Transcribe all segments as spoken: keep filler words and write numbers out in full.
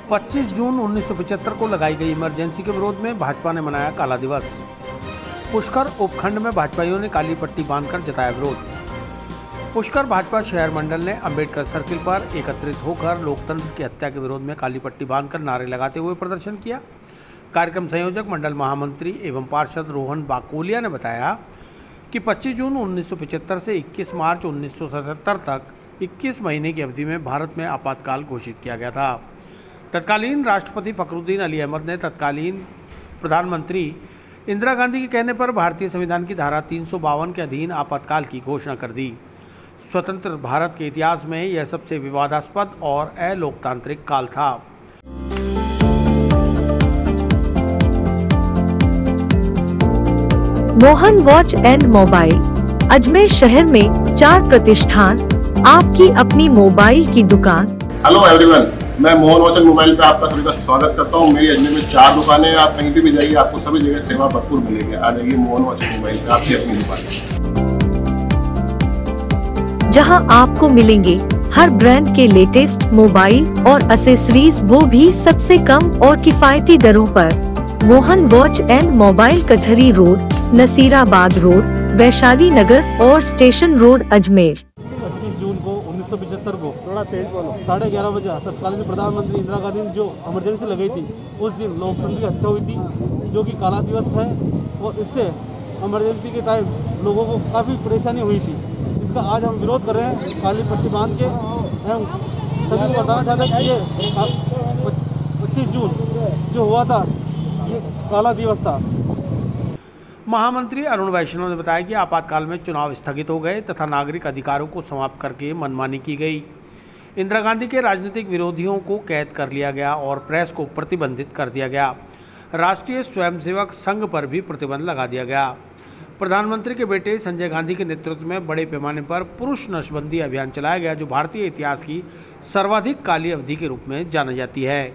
पच्चीस जून उन्नीस सौ पचहत्तर को लगाई गई इमरजेंसी के विरोध में भाजपा ने मनाया काला दिवस। पुष्कर उपखंड में भाजपाइयों ने काली पट्टी बांधकर जताया विरोध। पुष्कर भाजपा शहर मंडल ने अंबेडकर सर्किल पर एकत्रित होकर लोकतंत्र की हत्या के विरोध में काली पट्टी बांधकर नारे लगाते हुए प्रदर्शन किया। कार्यक्रम संयोजक मंडल महामंत्री एवं पार्षद रोहन बाकोलिया ने बताया कि पच्चीस जून उन्नीस सौ पचहत्तर से इक्कीस मार्च उन्नीस सौ सतहत्तर तक इक्कीस महीने की अवधि में भारत में आपातकाल घोषित किया गया था। तत्कालीन राष्ट्रपति फखरुद्दीन अली अहमद ने तत्कालीन प्रधानमंत्री इंदिरा गांधी के कहने पर भारतीय संविधान की धारा तीन सौ बावन के अधीन आपातकाल की घोषणा कर दी। स्वतंत्र भारत के इतिहास में यह सबसे विवादास्पद और अलोकतांत्रिक काल था। Mohan watch and mobile Ajmer शहर में चार प्रतिष्ठान, आपकी अपनी मोबाइल की दुकान। हेलो एवरीवन, मैं मोहन वॉच एंड मोबाइल पे आपका सभी का स्वागत करता हूँ। मेरी अजमेर में चार दुकानें हैं, आप कहीं पे भी जाइए आपको सभी जगह सेवा भरपूर मिलेगी। आ जाइए मोहन वॉच एंड मोबाइल पे, आपकी अपनी दुकान, जहां आपको मिलेंगे हर ब्रांड के लेटेस्ट मोबाइल और एसेसरीज, वो भी सबसे कम और किफायती दरों पर। मोहन वॉच एंड मोबाइल कचहरी रोड, नसीराबाद रोड, वैशाली नगर और स्टेशन रोड, अजमेर। पच्चीस जून को उन्नीस सौ पचहत्तर को थोड़ा तेज बोलो साढ़े ग्यारह बजे तत्कालीन प्रधानमंत्री इंदिरा गांधी ने जो इमरजेंसी लगाई थी, उस दिन लोकतंत्र की हत्या हुई थी, जो कि काला दिवस है। और इससे इमरजेंसी के टाइम लोगों को काफ़ी परेशानी हुई थी। इसका आज हम विरोध कर रहे हैं काली पट्टी बांध के। हम सभी को बताना चाहते हैं कि ये पच्चीस जून जो हुआ था ये काला दिवस था। महामंत्री अरुण वैष्णव ने बताया कि आपातकाल में चुनाव स्थगित हो गए तथा नागरिक अधिकारों को समाप्त करके मनमानी की गई। इंदिरा गांधी के राजनीतिक विरोधियों को कैद कर लिया गया और प्रेस को प्रतिबंधित कर दिया गया। राष्ट्रीय स्वयंसेवक संघ पर भी प्रतिबंध लगा दिया गया। प्रधानमंत्री के बेटे संजय गांधी के नेतृत्व में बड़े पैमाने पर पुरुष नशबंदी अभियान चलाया गया, जो भारतीय इतिहास की सर्वाधिक काली अवधि के रूप में जानी जाती है।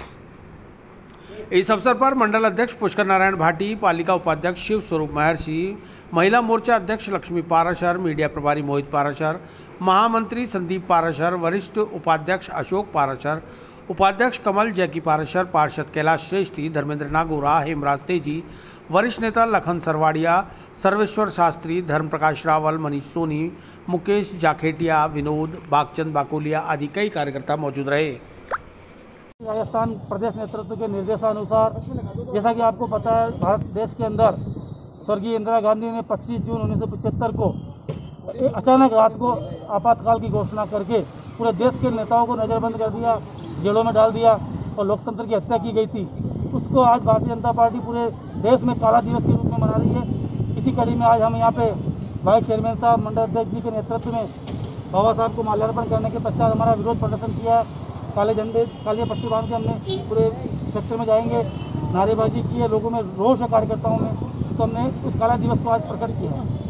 इस अवसर पर मंडल अध्यक्ष पुष्कर नारायण भाटी, पालिका उपाध्यक्ष शिव स्वरूप महर्षि, महिला मोर्चा अध्यक्ष लक्ष्मी पाराशर, मीडिया प्रभारी मोहित पाराशर, महामंत्री संदीप पाराशर, वरिष्ठ उपाध्यक्ष अशोक पाराशर, उपाध्यक्ष कमल जैकी पाराशर, पार्षद कैलाश श्रेष्ठी, धर्मेंद्र नागोरा, हेमराज तेजी, वरिष्ठ नेता लखन सरवाड़िया, सर्वेश्वर शास्त्री, धर्म प्रकाश रावल, मनीष सोनी, मुकेश जाखेटिया, विनोद, बागचंद बाकोलिया आदि कई कार्यकर्ता मौजूद रहे। राजस्थान प्रदेश नेतृत्व के निर्देशानुसार, जैसा कि आपको पता है, भारत देश के अंदर स्वर्गीय इंदिरा गांधी ने पच्चीस जून उन्नीस सौ पचहत्तर को अचानक रात को आपातकाल की घोषणा करके पूरे देश के नेताओं को नज़रबंद कर दिया, जेलों में डाल दिया और लोकतंत्र की हत्या की गई थी। उसको आज भारतीय जनता पार्टी पूरे देश में काला दिवस के रूप में मना रही है। इसी कड़ी में आज हम यहाँ पे वाइस चेयरमैन साहब, मंडल अध्यक्ष जी के नेतृत्व में बाबा साहब को माल्यार्पण करने के पश्चात हमारा विरोध प्रदर्शन किया। काले झंडे, काली पट्टी बांध के हमने पूरे सेक्टर में जाएंगे, नारेबाजी की है, लोगों में रोष है, कार्यकर्ताओं में, तो हमने उस काला दिवस को आज प्रकट किया है।